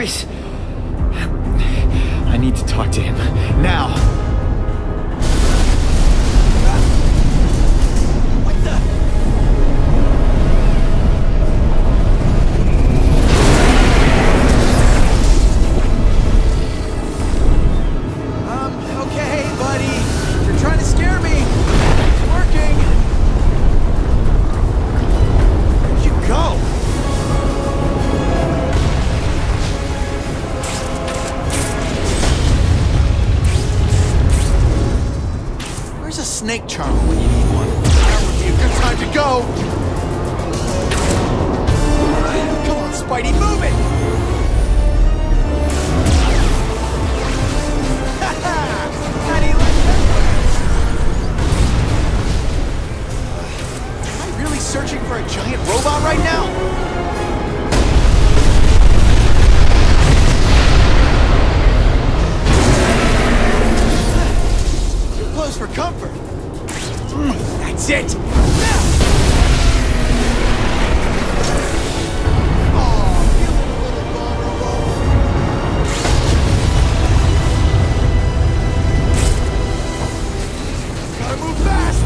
voice. I need to talk to him. Now. What the? Okay, buddy. You're trying to scare me. It's working. Where'd you go? Where's a snake charmer when you need one? That would be a good time to go. Come on, Spidey, move it! How do you like that? Am I really searching for a giant robot right now? Too close for comfort. That's it! Gotta move fast!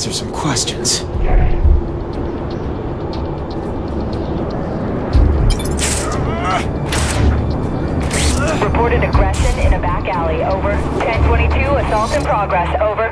answer some questions. Reported aggression in a back alley, over. 1022, assault in progress, over.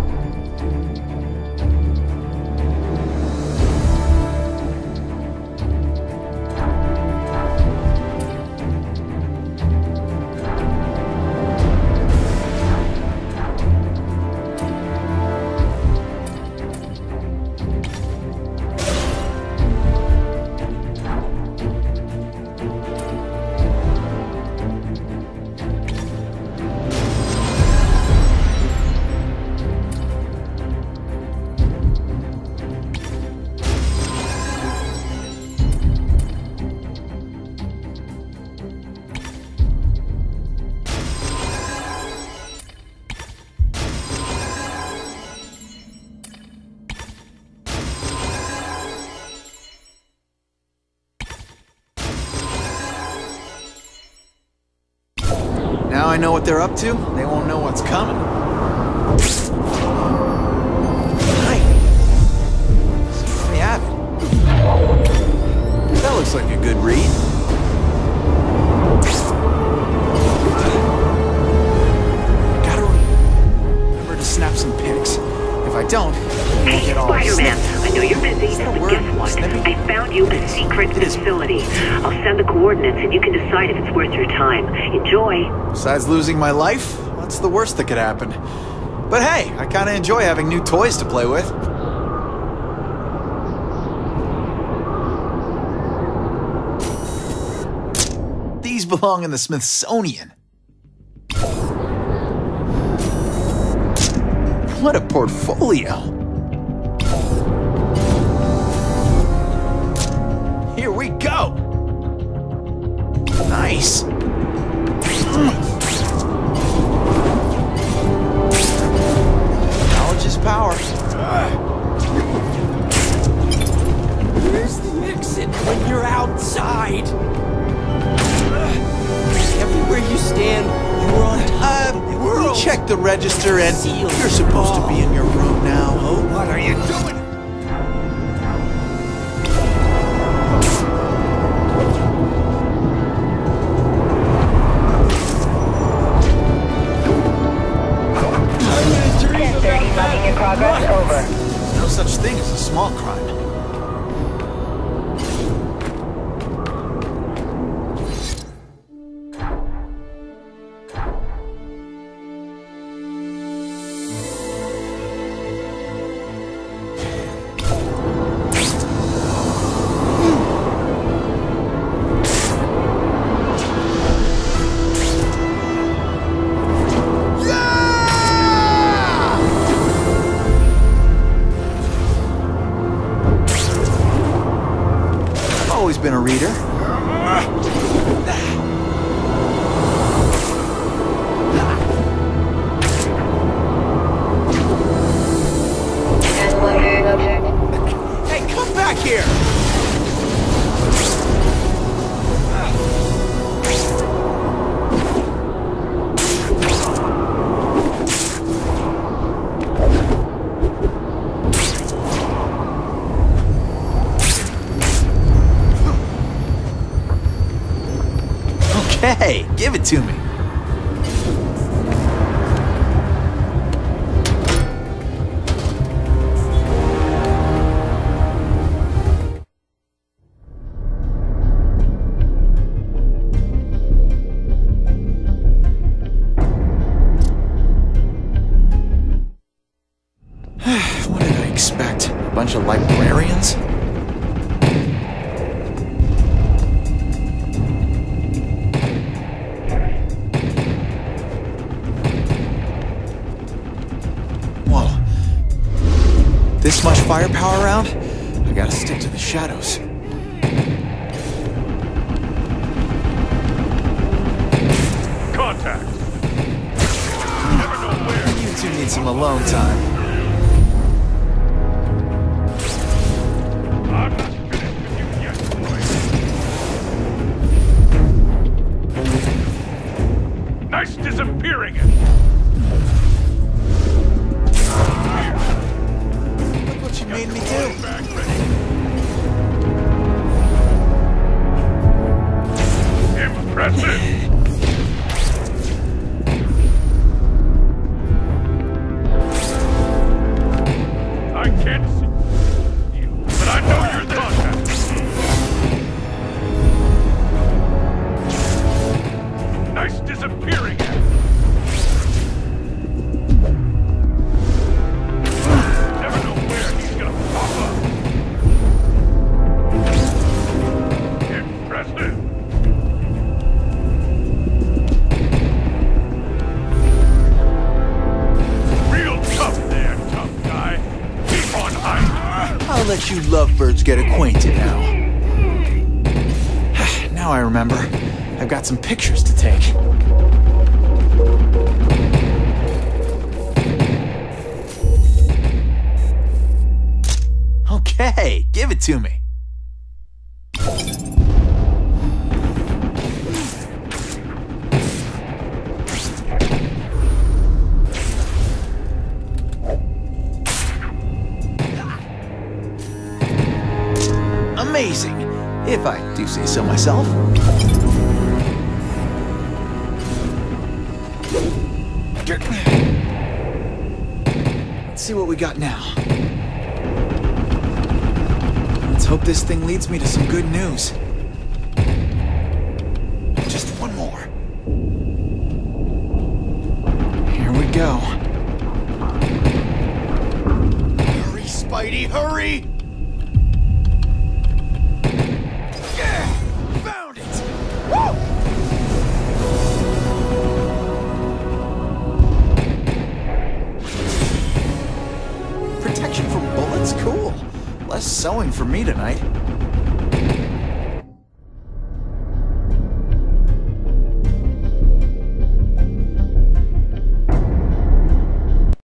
Now I know what they're up to, they won't know what's coming. Hi. There you have it. That looks like a good read. Gotta remember to snap some pics. If I don't, Hey, get all Spider-Man, snippy. I know you're busy, Is that a but word? guess what? Snippy? I found you a secret facility. I'll send the coordinates and you can decide if it's worth your time. Enjoy. Besides losing my life, what's the worst that could happen? But hey, I kinda enjoy having new toys to play with. These belong in the Smithsonian. What a portfolio. Here we go. Nice. Knowledge is power. Where's the exit when you're outside? Everywhere you stand, you're on top of the world. We checked the register and Sealed. you're supposed to be in your room now. What are you doing? Mugging in progress, over. There's no such thing as a small crime. Always been a reader. Hey, come back here! Okay, give it to me. What did I expect? A bunch of librarians? This much firepower around? I gotta stick to the shadows. Contact! Never know where. You two need some alone time. I'm not finished with you yet, boy. Nice disappearing it! made me do. Back ready. Impressive. I can't see you, but I know you're there. Nice disappearing act. Never know where he's gonna pop up. Impressive. Real tough there, tough guy. Keep on hiding. I'll let you lovebirds get acquainted now. Now I remember. I've got some pictures to take. Okay, give it to me. Amazing, if I do say so myself. Let's see what we got now. Let's hope this thing leads me to some good news. Just one more. Here we go. Hurry, Spidey, hurry! Yeah! Found it! Woo! Protection from bullets? Cool. Less sewing for me tonight.